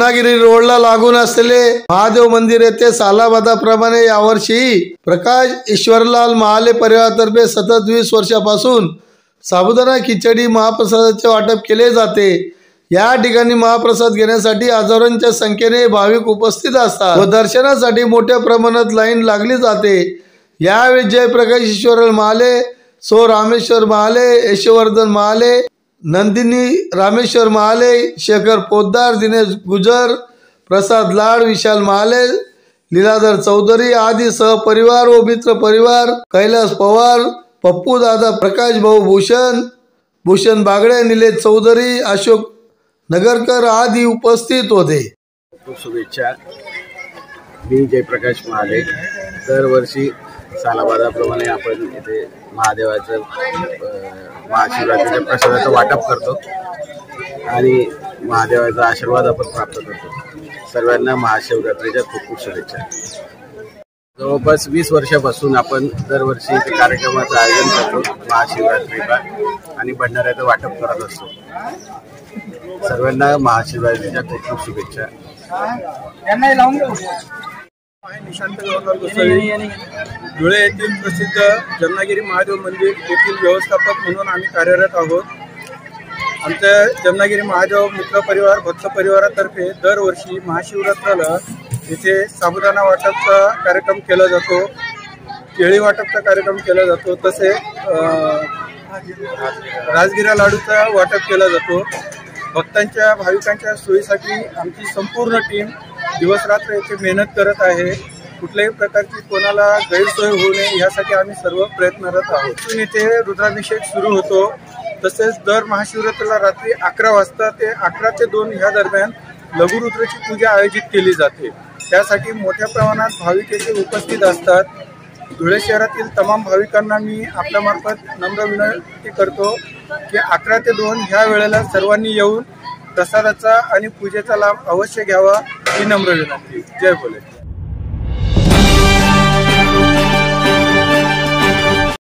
रत्नागिरी रोडला लागून असलेले महादेव मंदिर येथे सालाबादाप्रमाणे यावर्षी प्रकाश ईश्वरलाल महाले परिवारातर्फे सतत 20 वर्षापासून साबुदाणा खिचडी महाप्रसादाचे वाटप केले जाते। या ठिकाणी महाप्रसाद घेण्यासाठी हजारोंच्या संख्येने भाविक उपस्थित असतात व दर्शनासाठी मोठ्या प्रमाणात लाईन लागली जाते। यावेळी जयप्रकाश ईश्वरलाल महाले, सो रामेश्वर महाले, यशवर्धन महाले, नंदिनी रामेश्वर महाले, शेखर पोद्दार, दिनेश गुजर, प्रसाद लाड, विशाल महाले, लीलाधर चौधरी आदि सहपरिवार व मित्र परिवार, कैलास पवार, पप्पू दादा, प्रकाश भाऊ भूषण बागडे, निलेश चौधरी, अशोक नगरकर आदि उपस्थित होते। शुभेच्छा। मी जयप्रकाश महाले। दरवर्षी सालाबादाप्रमाणे आपण इथे महादेवाचं महाशिवरात्रीच्या प्रसादाचं वाटप करतो आणि महादेवाचा आशीर्वाद आपण प्राप्त करतो। सर्वांना महाशिवरात्रीच्या खूप खूप शुभेच्छा। जवळपास 20 वर्षापासून आपण दरवर्षी इथे कार्यक्रमाचं आयोजन करतो महाशिवरात्रीला आणि भंडाऱ्याचं वाटप करत असतो। सर्वांना महाशिवरात्रीच्या खूप खूप शुभेच्छा। निशांत गौरव गोसावी, धुळे येथील प्रसिद्ध जमनागिरी महादेव मंदिर येथील व्यवस्थापक म्हणून आम्ही कार्यरत आहोत। आमच्या जमनागिरी महादेव मित्र परिवार भक्त परिवारातर्फे दरवर्षी महाशिवरात्रीला इथे साबुदाणा वाटपचा कार्यक्रम केला जातो, केळी वाटपचा कार्यक्रम केला जातो, तसे राजगिरा लाडूचा वाटप केला जातो। भक्तांच्या भाविकांच्या सोयीसाठी आमची संपूर्ण टीम दिवस रात्र येथे मेहनत करत आहे। कुठल्याही प्रकारची कोणाला गैरसोय होऊ नये यासाठी आम्ही सर्व प्रयत्नरत आहोत। येथे रुद्राभिषेक सुरू होतो, तसेच दर महाशिवरात्रीला रात्री 11 वाजता ते 11 ते 2 या दरम्यान लघुरुद्राची पूजा आयोजित केली जाते। त्यासाठी मोठ्या प्रमाणात भाविक येथे उपस्थित असतात। धुळे शहरातील तमाम भाविकांना मी आपल्यामार्फत नम्र विनंती करतो की 11 ते 2 ह्या वेळेला सर्वांनी येऊन प्रसादाचा आणि पूजेचा लाभ अवश्य घ्यावा ही नम्र विनंती। जय भोले।